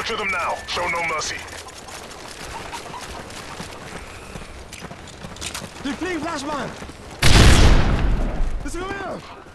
Capture them now. Show no mercy. Die fliegen, Flashman! Bist du gemerkt?